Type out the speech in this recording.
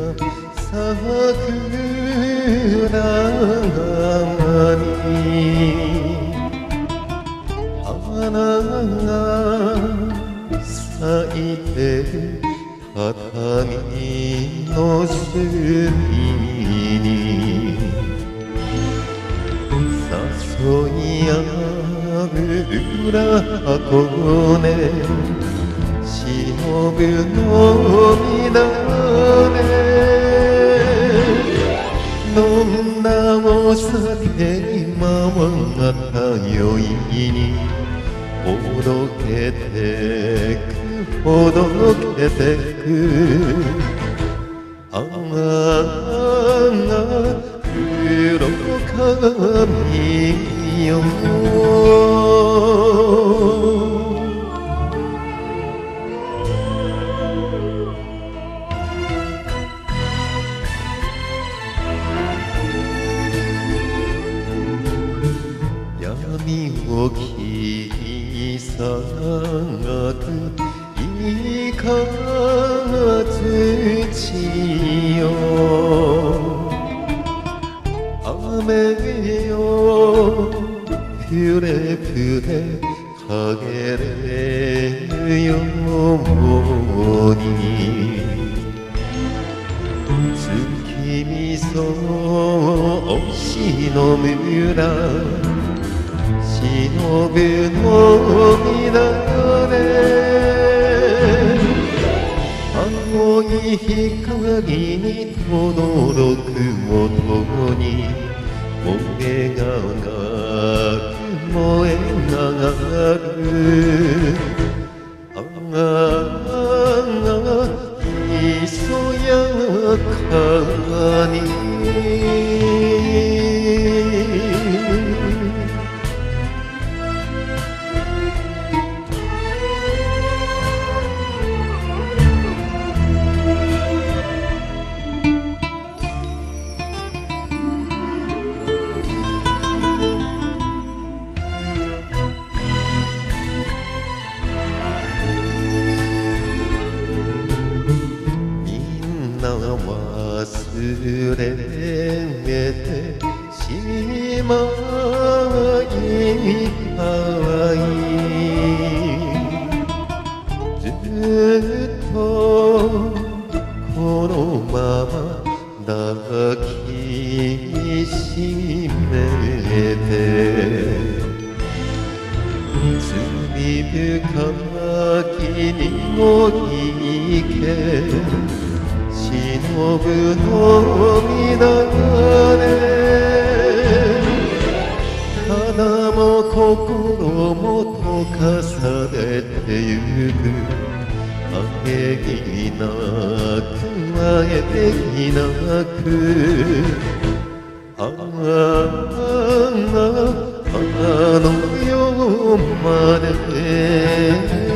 桜に花が咲いてる畳の隅に誘い合う裏箱根忍ぶのみだねどんなお酒今は太陽にほどけてくほどけてくああ黒髪よ闇を切り裂くいかずちよ雨よふれふれかげれるように月見そしの村忍ぶのみだね青い光に轟く音に燃えがく燃えがくああひそやかに忘れてしまいたいずっとこのまま抱きしめて罪深きにも生け忍ぶのみだねただも心も溶かされてゆくあげきなくあげきなくあの世まで